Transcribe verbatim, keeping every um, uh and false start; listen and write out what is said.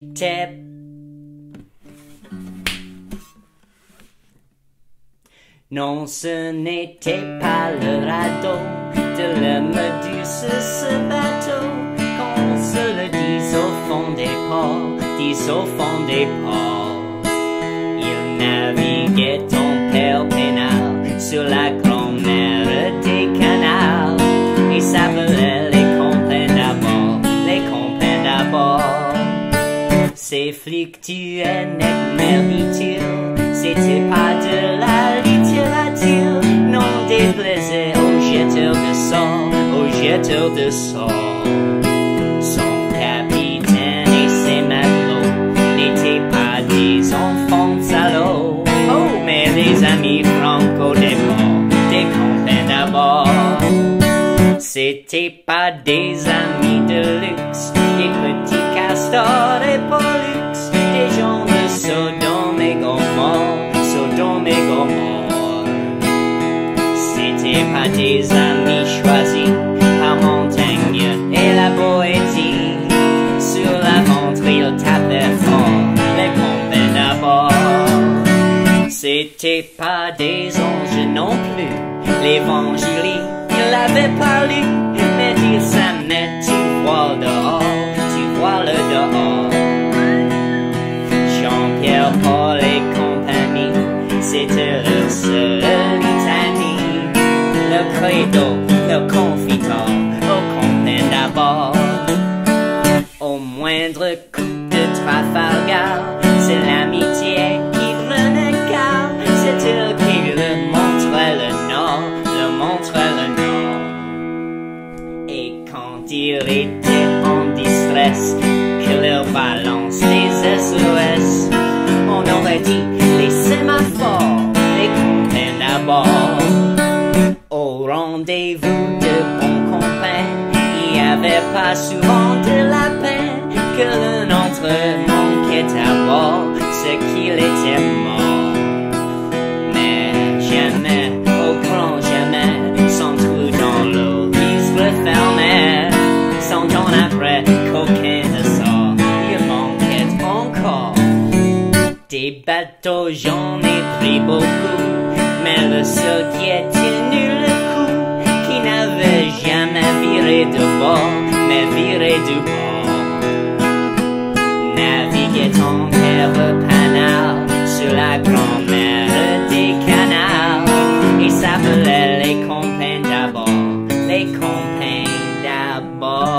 était... Non, ce n'était pas le radeau de l'homme du ce, ce bateau, qu'on se le dise au fond des ports, dise au fond des ports. Il naviguait en père pénal sur la grande mer des canals, et s'appelait les Copains d'Abord, les Copains d'Abord. Ces fluctuaient merditure, c'était pas de la littérature, non déplaisait aux jeteurs de sorts, aux jeteurs de sorts. Son capitaine et ses matelots n'étaient pas des enfants salauds, oh, mais des amis franco des bords, des Copains d'Abord. C'était pas des amis de luxe, des petits castors et pollux, des gens de Sodome et Gomorre, Sodome et Gomorre. C'était pas des amis choisis par Montaigne et la Boétie. Sur la ventre ils tapaient fort, les Copains d'Abord. C'était pas des anges non plus, l'évangile il l'avait pas lu, mais il s'aimait, tu vois dehors, tu vois le dehors. Jean-Pierre, Paul et compagnie, c'était leur seule litanie, leur credo, leur confiteur, aux Copains d'Abord. Au moindre coup de Trafalgar, c'est l'amitié qui prenait garde, c'est elle qui leur montrait le nord, leur montrait le nord. Et quand il était en distress, que leur balance les S O S, on aurait dit les sémaphores, les Copains d'Abord. Au rendez-vous de bons copains, il n'y avait pas souvent de la peine, que l'un d'entre eux manquait à bord, ce qu'il était mort. Mais jamais, au grand jamais, sans trou dans l'eau, il se refermait. Cent ans après, qu'aucun ne sort, il manquait encore. Des bateaux, j'en ai pris beaucoup, mais le seul qui ait tenu le coup, qui n'avait jamais viré de bord, mais viré du bord, naviguait en terre panale sur la grande mer des canals, et s'appelait les Copains d'Abord, les Copains d'Abord.